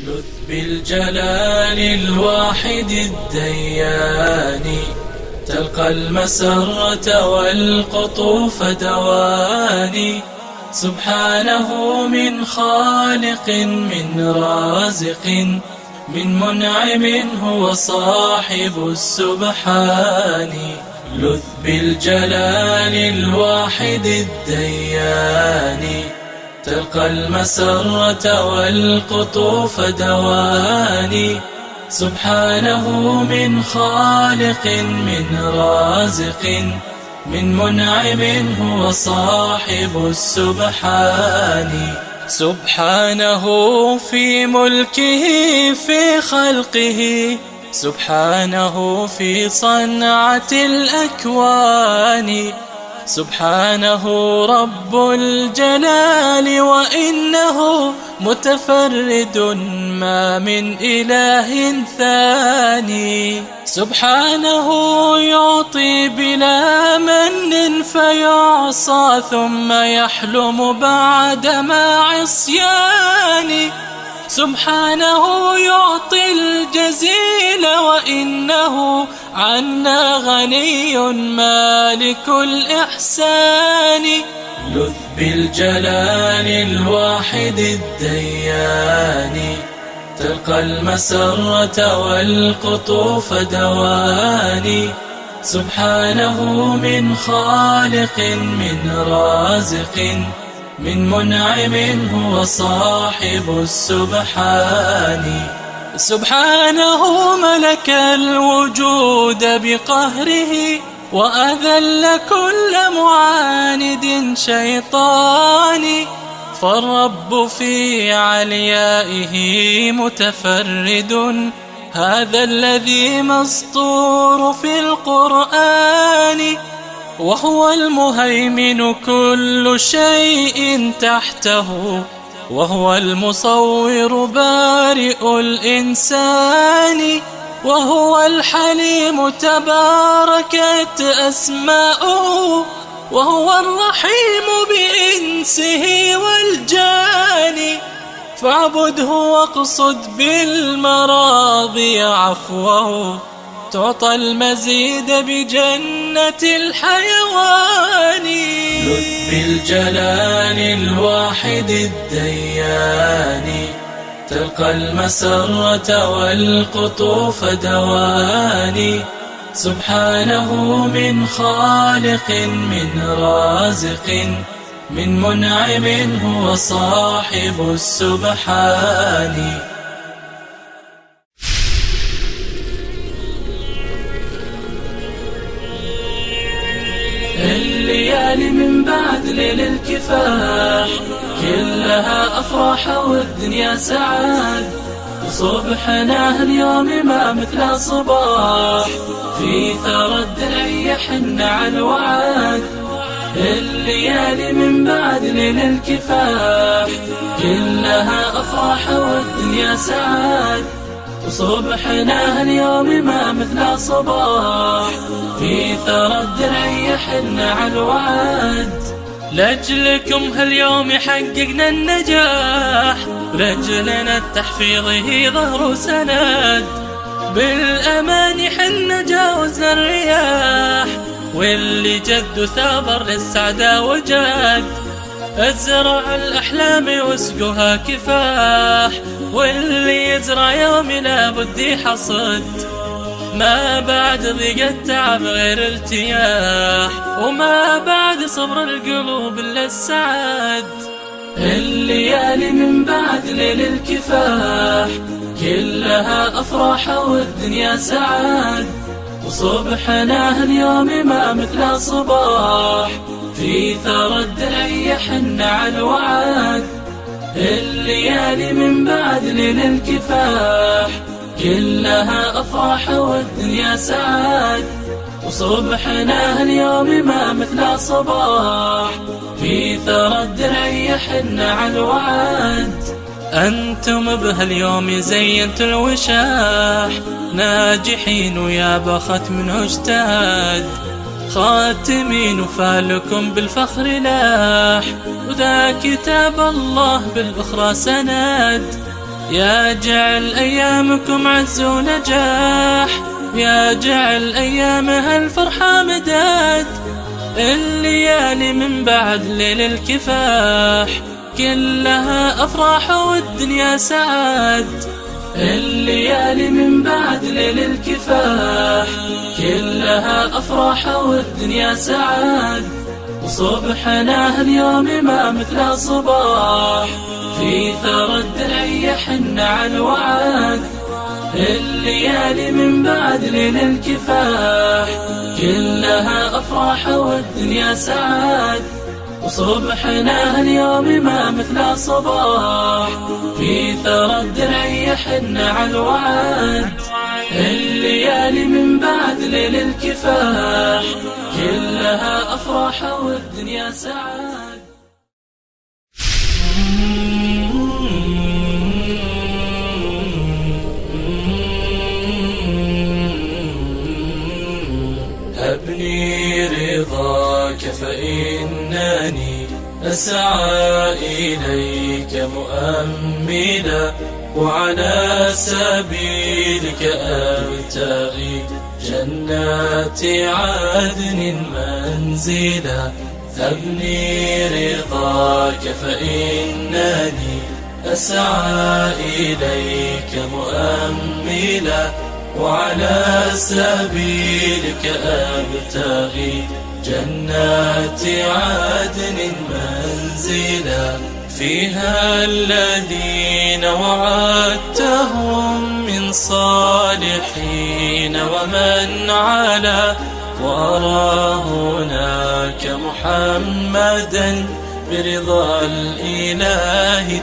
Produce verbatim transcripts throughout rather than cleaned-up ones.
لذ بالجلال الواحد الديان، تلقى المسرة والقطوف دواني. سبحانه من خالق من رازق من منعم هو صاحب السبحان. لذ بالجلال الواحد الديان، تلقى المسرة والقطوف دواني. سبحانه من خالق من رازق من منعم هو صاحب السبحان. سبحانه في ملكه في خلقه، سبحانه في صنعة الأكوان. سبحانه رب الجلال وإنه متفرد ما من إله ثاني. سبحانه يعطي بلا من فيعصى ثم يحلم بعدما عصيان. سبحانه يعطي الجزيل وإنه عنا غني مالك الإحسان. لذ بالجلال الواحد الديان، تلقى المسرة والقطوف دواني. سبحانه من خالق من رازق من منعم هو صاحب السبحان. سبحانه ملك الوجود بقهره وأذل كل معاند شيطاني. فالرب في عليائه متفرد، هذا الذي مسطور في القرآن. وهو المهيمن كل شيء تحته، وهو المصور بارئ الإنسان. وهو الحليم تباركت أسماؤه، وهو الرحيم بإنسه والجان. فاعبده واقصد بالمراضي عفوه، تعطى المزيد بجنة الحيوان. لذ بالجلال الواحد الديان، تلقى المسرة والقطوف دواني. سبحانه من خالق من رازق من منعم هو صاحب السبحان. الليالي من بعد ليل الكفاح كلها أفراح والدنيا سعاد. وصبحنا اليوم ما مثل صباح، في ثرى الدرع يحن على الوعد. الليالي من بعد ليل الكفاح كلها أفراح والدنيا سعاد. وصبحنا اليوم ما مثل صباح، في ثرى الدرع يحن على الوعد. لأجلكم هاليوم حققنا النجاح، ولأجلنا التحفيظ هي ظهر سند. بالأمان حنا جاوزنا الرياح، واللي جد ثابر للسعداء وجد. ازرع الأحلام واسقها كفاح، واللي يزرع يوم لابد يحصد. ما بعد ضيق التعب غير ارتياح، وما بعد صبر القلوب إلا السعد. الليالي من بعد ليل الكفاح كلها أفراح والدنيا سعاد. وصبحنا اليوم ما مثل صباح، في ثرى الدرع يحن على الوعد. الليالي من بعد ليل الكفاح كلها أفراح والدنيا سعاد. وصبحنا اليوم ما مثل صباح، في ثرى الدرع يحن على الوعد. أنتم بهاليوم زينتوا الوشاح، ناجحين ويا بخت منه اجتهاد. خاتمين وفالكم بالفخر لاح، وذا كتاب الله بالأخرى سند. يا جعل أيامكم عز ونجاح، يا جعل أيامها الفرحة مداد. الليالي من بعد ليل الكفاح كلها أفراح والدنيا سعاد. الليالي من بعد ليل الكفاح كلها أفراح والدنيا سعاد. وصبحنا اليوم ما مثل صباح، في ثرى الدرع يحن على الوعد. الليالي من بعد ليل الكفاح كلها أفراح والدنيا سعاد. وصبحنا اليوم ما مثل صباح، في ثرى الدرع يحن على الوعد. الليالي من بعد ليل الكفاح كلها أفراح والدنيا سعاد. هبني رضاك فإنني أسعى إليك مؤملا، وعلى سبيلك أبتغي جنات عدن منزلا. هبني رضاك فإنني أسعى إليك مؤملا، وعلى سبيلك أبتغي جنات عدن منزلا. فيها الذين وعدتهم من صالحين ومن علا، وأرى هناك محمدا برضا الإله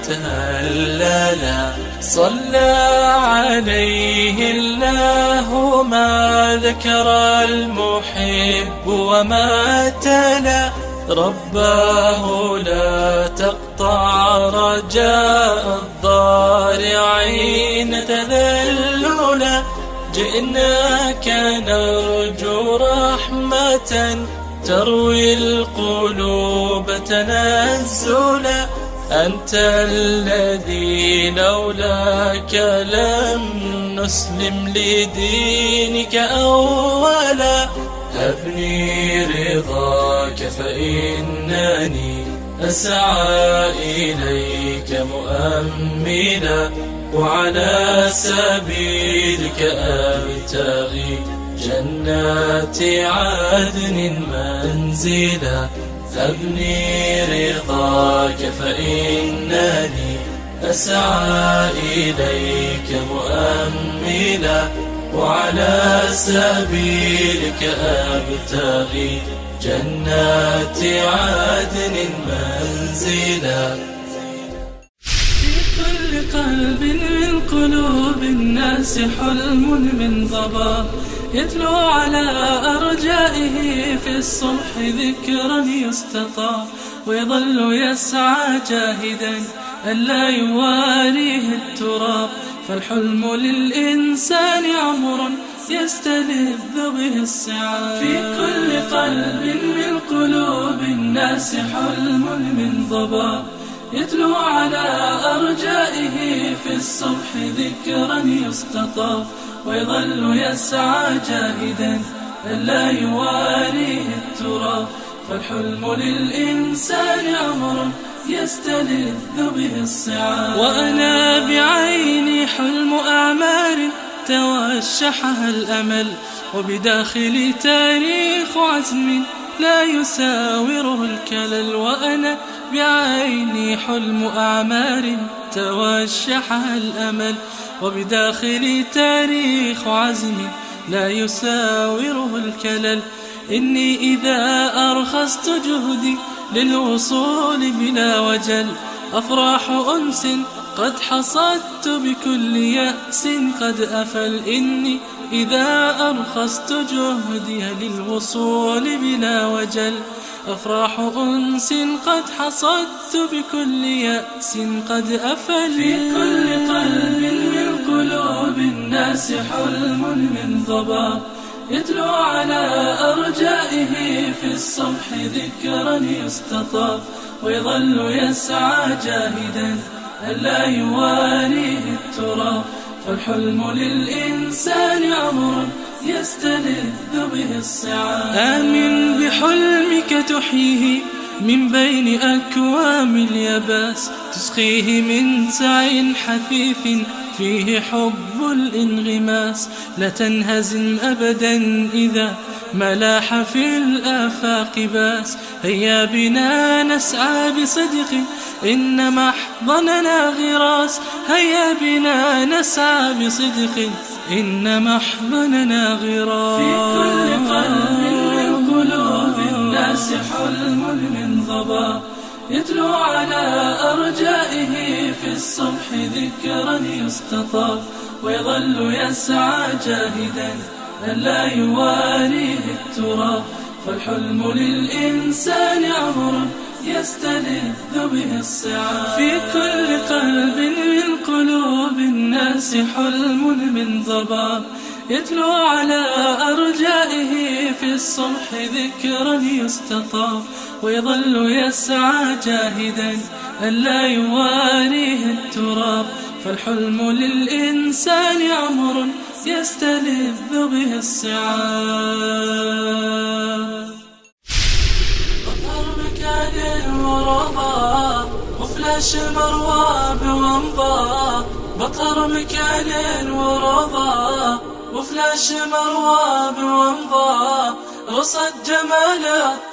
تهللا. صلى عليه الله ما ذكر المحب وما تلا، رباه لا تقطع رجاء الضارعين تذللا. جئناك نرجو رحمة تروي القلوب تنزلا. أنت الذي لولاك لم نسلم لدينك أولا. هبني رضاك فإنني أسعى إليك مؤملا، وعلى سبيلك أبتغي جنات عدن منزلا. هبني رضاك فإنني أسعى إليك مؤملا، وعلى سبيلك أبتغي جنات عدن منزلا. في كل قلب من قلوب الناس حلم من ضباب، يتلو على أرجائه في الصبح ذكرا يستطاع، ويظل يسعى جاهدا ألا يواريه التراب. فالحلم للإنسان عمر يستلذ به الصعاب. في كل قلب من قلوب الناس حلم من ضباب، يتلو على أرجائه في الصبح ذكرا يستطاع، ويظل يسعى جاهدا ألا يواريه التراب. فالحلم للإنسان عمر يستلذ به الصعاب. وأنا بعيني حلم أعمار توشحها الأمل، وبداخلي تاريخ عزم لا يساوره الكلل. وأنا بعيني حلم أعمار توشحها الأمل، وبداخلي تاريخ عزم لا يساوره الكلل. إني إذا أرخصت جهدي للوصول بلا وجل، أفراح أنس قد حصدت بكل يأس قد أفل. إني إذا أرخصت جهدي للوصول بلا وجل، أفراح أنس قد حصدت بكل يأس قد أفل. في كل قلب من قلوب الناس حلم من ضباب، يتلو على أرجائه في الصبح ذكرا يستطاب، ويظل يسعى جاهدا ألا يواليه فالحلم للإنسان عمر يستلذ به الصعاب. آمن بحلمك تحييه من بين أكوام اليباس، تسقيه من سعي حثيث فيه حب الانغماس. لا تنهزم أبدا إذا ما لاح في الآفاق باس. هيا بنا نسعى بصدق إن محضننا غراس. هيا بنا نسعى بصدق إن محضننا غراس. في كل قلب من قلوب الناس حلم من ضباب، يتلو على أرجائه في الصبح ذكرا يستطاب، ويظل يسعى جاهدا أن لا يواليه التراب. فالحلم للإنسان عمر يستلذ به الصعاب. في كل قلب من قلوب الناس حلم من ضباب، يتلو على أرجائه في الصبح ذكرا يستطاب، ويظل يسعى جاهدا أن لا يواليه التراب. فالحلم للإنسان عمر يستلذ به الصعاب. بطر مكان ورضا وفلاش مروى بومضى. بطر مكان ورضا وفلاش مروى بومضى، رصد جمال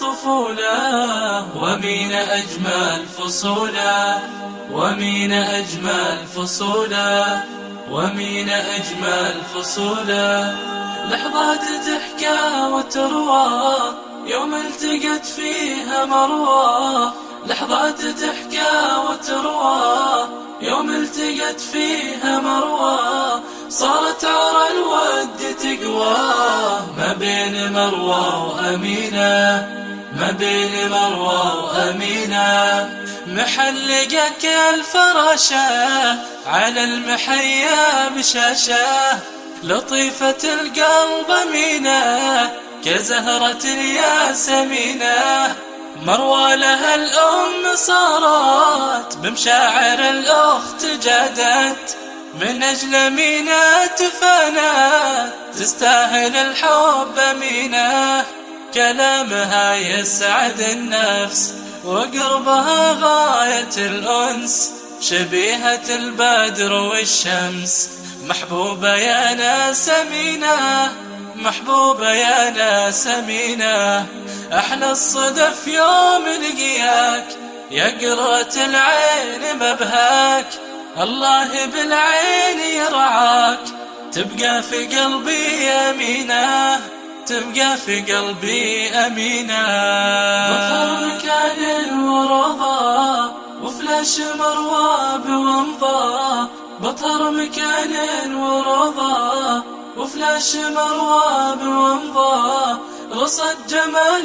الطفولة ومين أجمل فصولا. ومين أجمل فصولا ومين أجمل فصولا. لحظات تحكى وتروى يوم التقت فيها مروى. لحظات تحكى وتروى يوم التقت فيها مروى. صارت عرى الود تقوى ما بين مروى وأمينة. ما بين مروى وأمينة. محلقك الفراشة على المحيا بشاشة، لطيفة القلب أمينة كزهرة الياسمينة. مروى لها الأم صارت بمشاعر الأخت جادت، من أجل أمينة تفانت تستاهل الحب أمينة. كلامها يسعد النفس وقربها غاية الأنس، شبيهة البدر والشمس محبوبة يا ناس أمينة. محبوبة يا ناس أمينة. أحلى الصدف يوم لقياك يا قرة العين مبهاك. الله بالعين يرعاك تبقى في قلبي أمينة. تبقى في قلبي أمينة. بطر مكان ورضا وفلاش مروى بومضى. بطر مكان ورضا وفلاش مروى بومضى، رصد جمال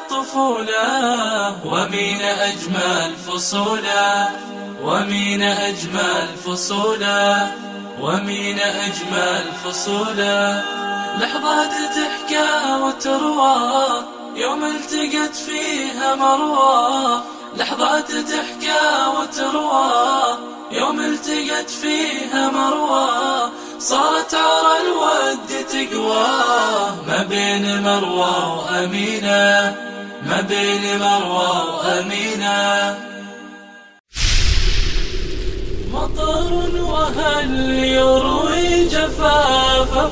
الطفولة ومين أجمل فصولا. ومين أجمل فصولا ومين أجمل فصولا. لحظات تحكى وتروى يوم التقت فيها مروى. لحظات تحكى وتروى يوم التقت فيها مروى. صارت عرى الود تقوى ما بين مروى وأمينة. ما بين مروى وأمينة. مطر وهل يروي جفاف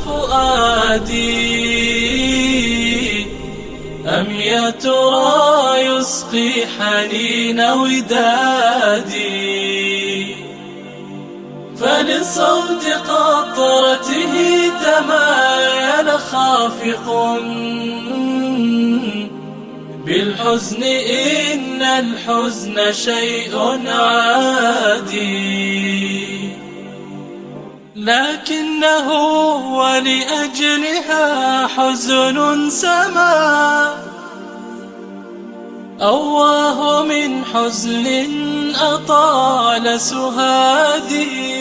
فؤادي، أم يا ترى يسقي حنين ودادي. فلصوت قطرته تمايل خافق بالحزن، إن الحزن شيء عادي، لكنه ولأجلها حزن سما. أواه من حزن أطال سهادي،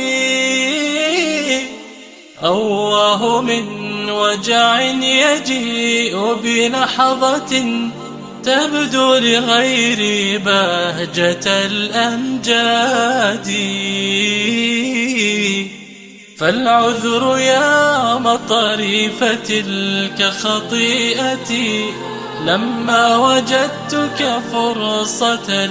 أواه من وجع يجيء بلحظة تبدو لغيري بهجة الأمجاد. فالعذر يا مطري فتلك خطيئتي، لما وجدتك فرصة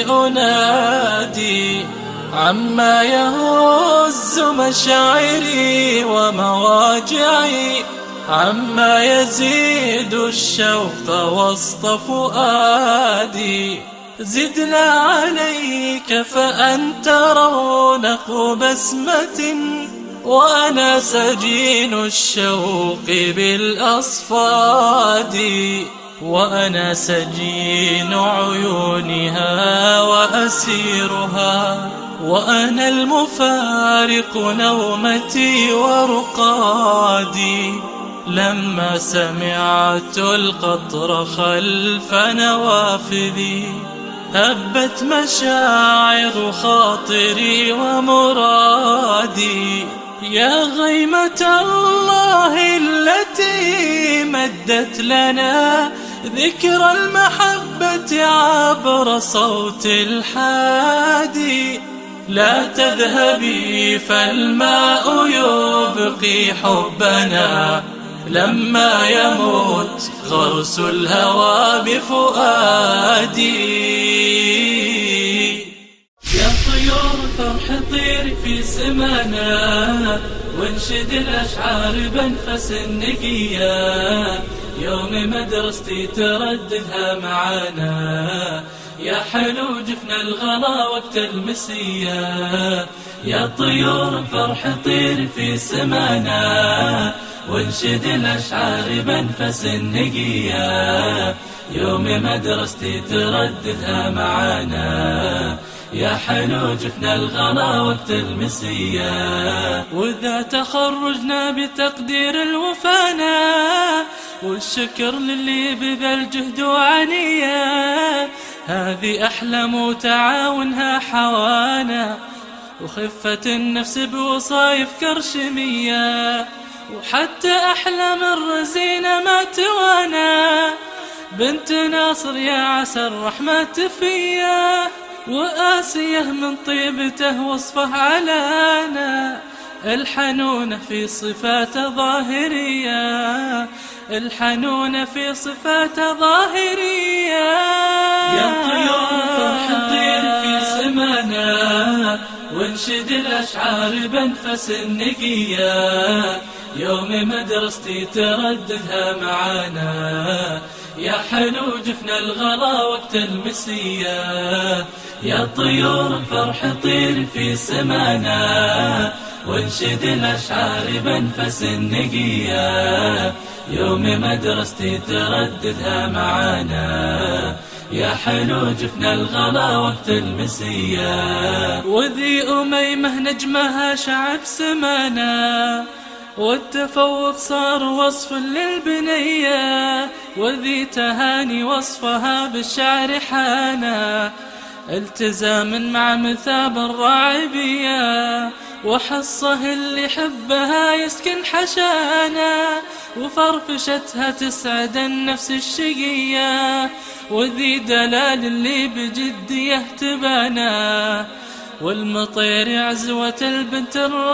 لأنادي عما يهز مشاعري ومواجعي، عما يزيد الشوق وسط فؤادي. زدنا عليك فأنت رونق بسمة، وأنا سجين الشوق بالأصفاد، وأنا سجين عيونها وأسيرها، وأنا المفارق نومتي ورقادي. لما سمعت القطر خلف نوافذي، هبت مشاعر خاطري ومرادي. يا غيمة الله التي مدت لنا ذكر المحبة عبر صوت الحادي، لا تذهبي فالماء يبقي حبنا، لما يموت غرس الهوى بفؤادي. يا طيور فرح طير في سمانا، وانشد الأشعار بنفس النقية، يوم مدرستي ترددها معانا. يا حلو جفنا الغلا وقت المسية، يا طيور فرح طير في سمانا، وانشد الأشعار بنفس النقية، يوم مدرستي ترددها معانا. يا حلو جفنا الغلا وقت المسية، وإذا تخرجنا بتقدير الوفانا، والشكر للي بذل جهد وعنية. هذه أحلام وتعاونها حوانا، وخفة النفس بوصايف كرشمية، وحتى أحلام الرزينة ما توانا. بنت ناصر يا عسى الرحمة تفيه، وآسيه من طيبته وصفه علانا. الحنونة في صفات ظاهرية، الحنونة في صفات ظاهرية. يا طيور فرح طير في سمانا، وانشد الأشعار بنفس النقية، يوم مدرستي ترددها معانا. يا حلو جفنا الغلا وقت المسية، يا طيور فرح طير في سمانا، وانشد الأشعار بنفس النقية، يوم مدرستي ترددها معانا. يا حلو جفنا الغلا وقت المسية. وذي أميمة نجمها شعب سمانا، والتفوق صار وصف للبنية. وذي تهاني وصفها بالشعر حانا، التزاما مع مثاب الراعبية. وحصه اللي حبها يسكن حشانا، وفرفشتها تسعد النفس الشقية. وذي دلال اللي بجديه تبانا، والمطير عزوة البنت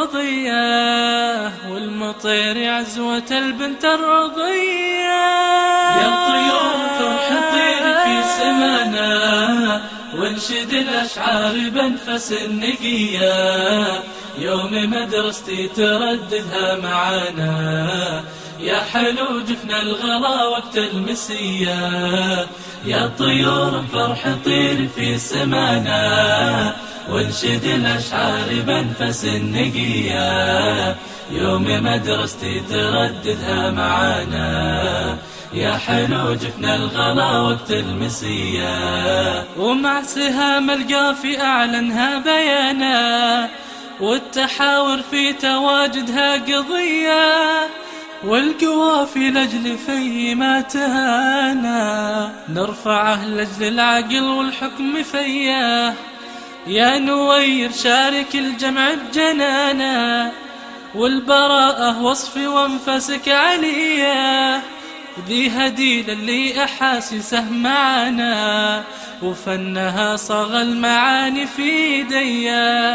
الرضية، والمطير عزوة البنت الرضية. يا طيور فرح طير في سمانا، وانشد الأشعار بنفس النقية، يوم مدرستي ترددها معانا. يا حلو جفنا الغلا وقت المسية، يا طيور فرح طير في سمانا، وانشد الأشعار بنفس النقية، يوم مدرستي ترددها معانا. يا حلو جفنا الغلا وقت المسية. ومع سهام القافي أعلنها بيانا، والتحاور في تواجدها قضية. والقوافي لأجل في ما تهانا، نرفعه لأجل العقل والحكم فيه. يا نوير شارك الجمع بجنانا، والبراءة وصفي وانفسك عليا. ذي هديل اللي أحاسسه معانا، وفنها صاغ المعاني في يديا.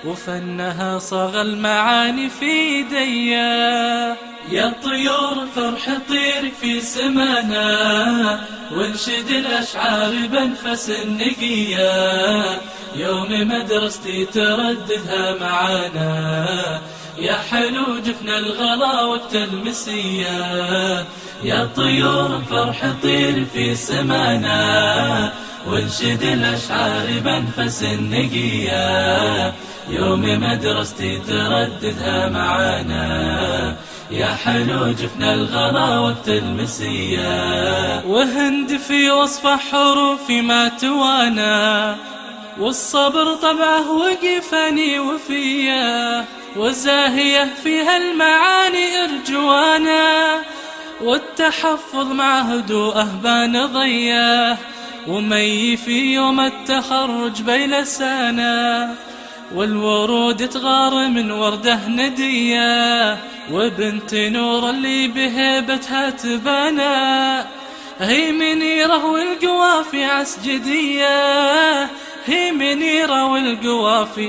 وفنها صاغ المعاني في ايديا. يا طيور الفرح طير في سمانا، وانشد الأشعار بأنفس النقية، يوم مدرستي ترددها معانا، يا حلو جفنا الغلا وقت المسية. يا طيور الفرح طير في سمانا، وانشد الأشعار بأنفس النقية، يوم مدرستي ترددها معانا، يا حلو جفنا الغلا وقت المسية. وهند في وصف حروفي ما توانى، والصبر طبعه وقفني وفيه، وزاهية فيها المعاني ارجوانا، والتحفظ مع هدوءه بان ضيه، ومي في يوم التخرج بيلسانا، والورود تغار من ورده ندية، وبنت نور اللي بهيبتها تبانا، هي منيرة والقوافي عسجدية، هي منيرة والقوافي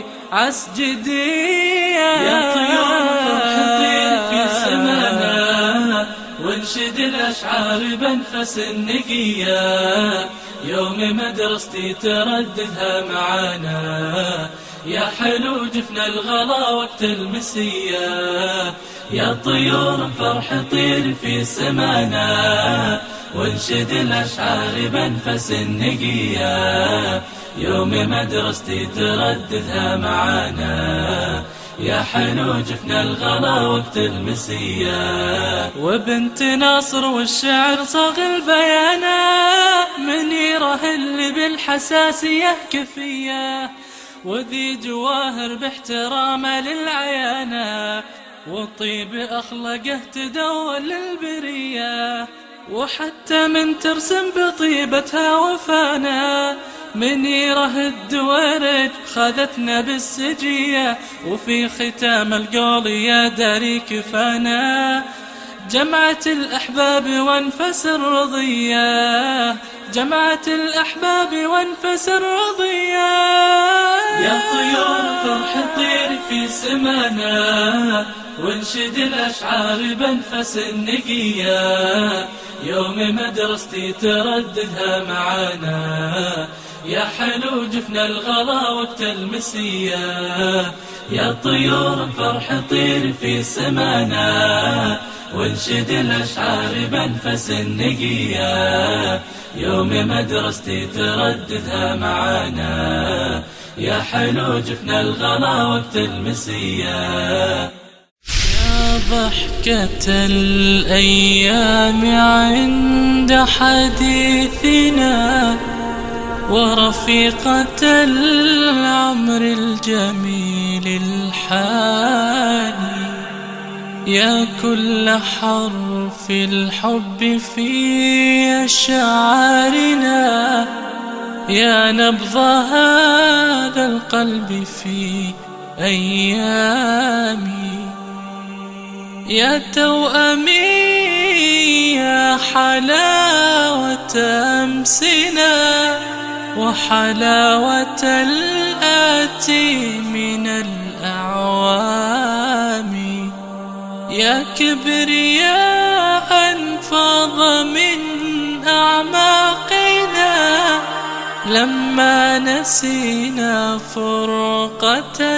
عسجدية. يا طيور الفرح طير في سمانا، وانشد الأشعار بأنفس النقية، يوم مدرستي ترددها معانا، يا حلو جفنا الغلا وقت المسية. يا طيور الفرح طير في سمانا، وانشد الأشعار بأنفس النقية، يوم مدرستي ترددها معانا، يا حلو جفنا الغلا وقت المسية. وبنت ناصر والشعر صاغ البيانة، منيرة اللي بالحساسية كفية، وذي جواهر باحترامه للعيانة، وطيب أخلاقه تدور للبرية، وحتى من ترسم بطيبتها وفانا، منيرة الدويرج خذتنا بالسجية، وفي ختام القول يا داري كفانا، جمعة الأحباب وانفس الرضية، جمعة الأحباب وانفس الرضية. يا طيور الفرح طير في سمانا، وانشد الأشعار بأنفس النقية، يوم مدرستي ترددها معانا، يا حلو جفنا الغلا وقت المسية. يا طيور الفرح طير في سمانا، وانشد الأشعار بأنفس النقية، يوم مدرستي ترددها معانا، يا حلو جفنا الغلا وقت المسية. يا ضحكة الأيام عند حديثنا، ورفيقة العمر الجميل الحاني، يا كل حرف الحب في أشعارنا، يا نبض هذا القلب في أيامي، يا توأمي يا حلاوة أمسنا، وحلاوة الآتي من الأعوام، يا كبرياء فاض من أعماقنا، لما نسينا فرقة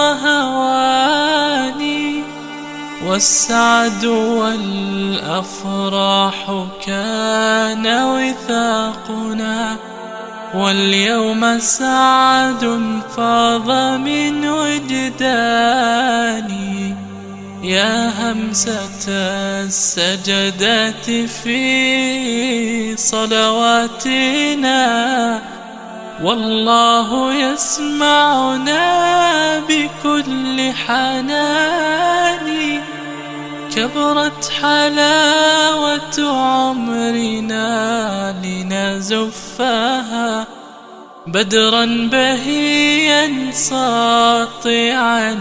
وهواني، والسعد والأفراح كان وثاقنا، واليوم سعد فاض من وجداني، يا همسة السجدات في صلواتنا، والله يسمعنا بكل حنان، كبرت حلاوة عمرنا لنزفها، بدرا بهيا ساطعا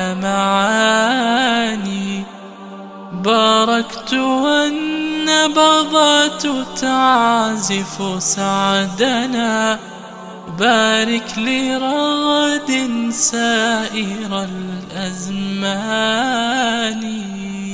لمعاني، باركت والنبضات تعزف سعدنا، بارك لي رغد سائر الأزمان.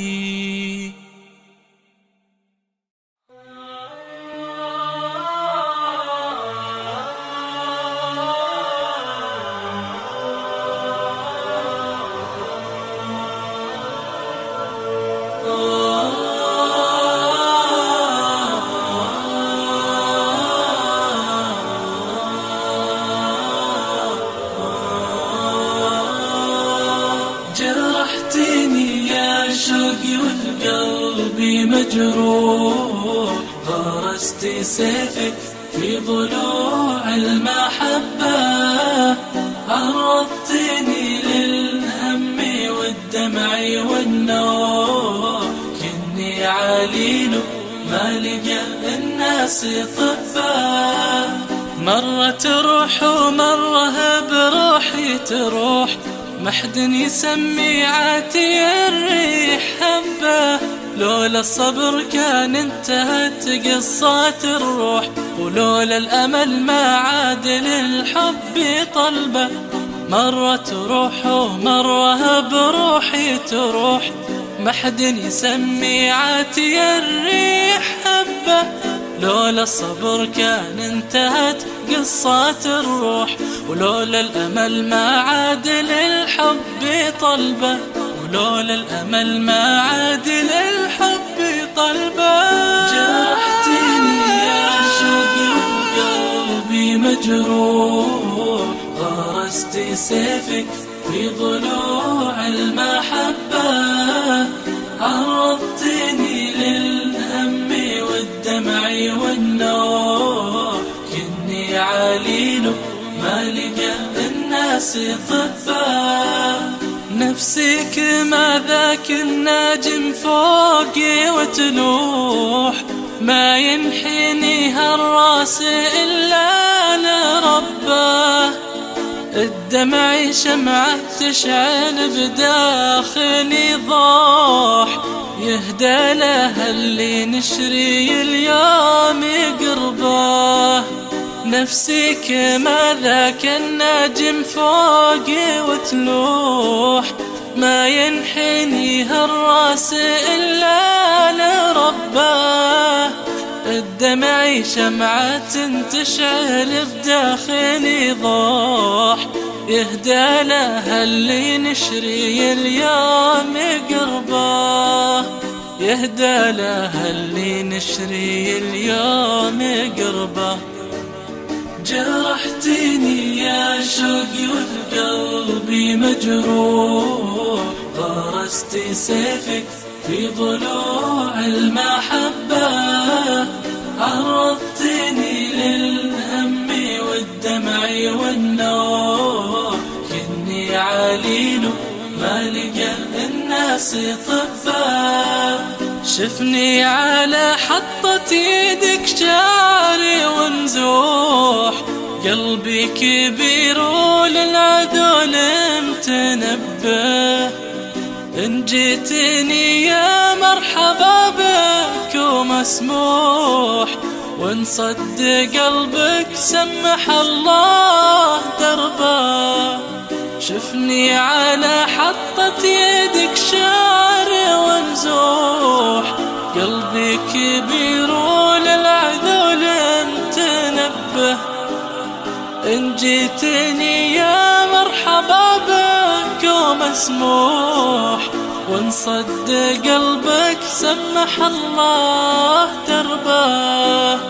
جرحتني يا شوقي والقلب مجروح، غرست سيفك في ضلوع المحبة، عرضتني للهم والدمع والنوح، كني عليل ما لقى الناس طبا، مرة تروح ومرة بروحي تروح، محد يسمي عاتي الريح هبة، لولا الصبر كان انتهت قصات الروح، ولولا الأمل ما عاد للحب طلبة، مرة تروح ومرة بروحي تروح، محد يسمي عاتي الريح هبة، لولا الصبر كان انتهت قصات الروح، ولولا الأمل ما عاد للحب طلبة، ولولا الأمل ما عاد للحب طلبة. جرحتني يا شوقي وقلبي مجروح، غرست سيفك في ضلوع المحبة، عرضتني للهم والدمع والنوح، كني عليل ما لقى الناس طبا، نفسك ما ذاك الناجم فوقي وتلوح، ما ينحني هالراس إلا لربه، الدمع شمعة تشعل بداخلي ضوح، يهدى لها اللي نشري اليوم قربه، نفسك ما ذاك الناجم فوقي وتلوح، ما ينحني هالراس إلا لربه، الدمع شمعة تشعل بداخلي ضوح، يهدى لها اللي نشري اليوم قربه، يهدى لها اللي نشري اليوم قربه. جرحتني يا شوقي والقلب مجروح، غرست سيفك في ضلوع المحبة، عرضتني للهم والدمع والنوح، كني عليل ما لقى الناس طبا، شفني على حطة يدك شعري ونزوح، قلبي كبير وللعذول متنبه، إن جيتني يا مرحبا بك ومسموح، وإن صد قلبك سمح الله دربه، شفني على حطة يدك شعري ومزوح، قلبي كبير وللعذول متنبه، إن جيتني يا مرحبا بك ومسموح، وإن صد قلبك سمح الله دربه.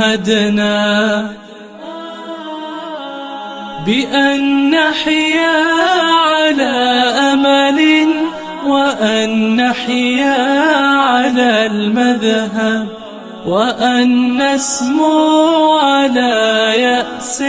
تعاهدنا بأن نحيا على أمل، وأن نحيا على المذهب، وأن نسمو على يأس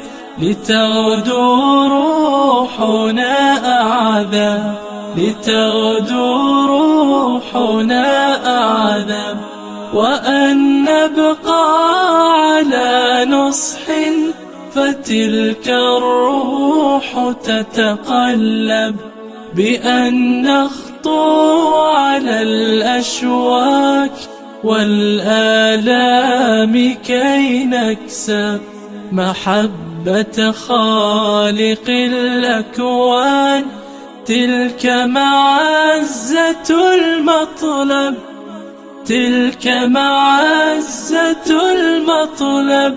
لتغدو روحنا أعذب، لتغدو روحنا أعذب، وأن نبقى على نصح فتلك الروح تتقلب، بأن نخطو على الأشواك والآلام كي نكسب محبة خالق الأكوان. تلك معزة المطلب، تلك معزة المطلب.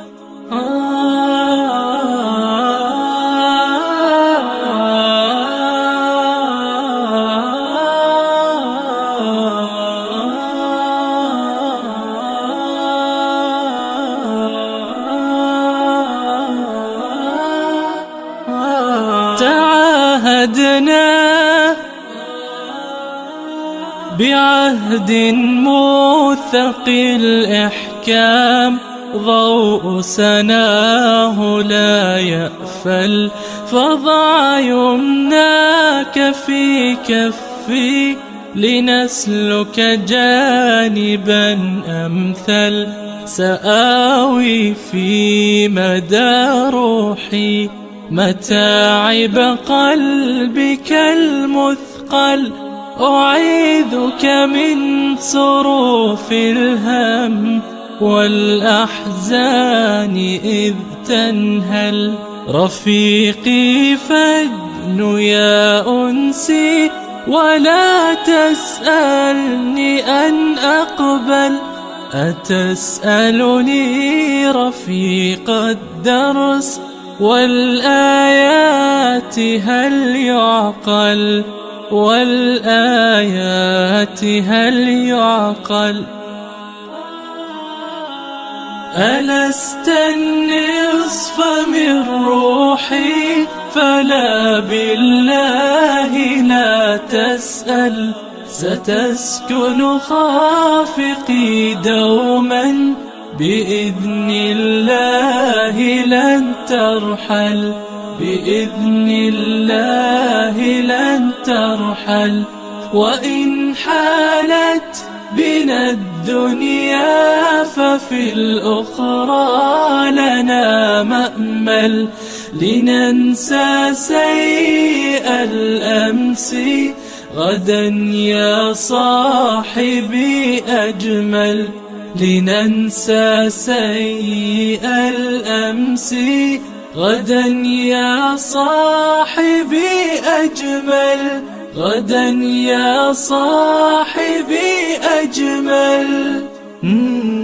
تعاهدنا بعهد موثق الإحكام، ضوء سناه لا يأفل، فضع يمناك في كفي لنسلك جانبا أمثل. سآوي في مدى روحي متاعب قلبك المثقل، أعيذك من صروف الهم والأحزان إذ تنهل. رفيقي فادن يا أنسي، ولا تسألني أن أقبل. أتسألني رفيق الدرس والآيات هل يعقل، والآيات هل يعقل. ألست النصف من روحي، فلا بالله لا تسأل. ستسكن خافقي دوما بإذن الله لن ترحل، بإذن الله لن ترحل. وإن حالت بنا الدنيا ففي الأخرى لنا مأمل، لننسى سيء الأمس غدا يا صاحبي أجمل، لننسى سيء الأمس غدا يا صاحبي أجمل، غدا يا صاحبي أجمل.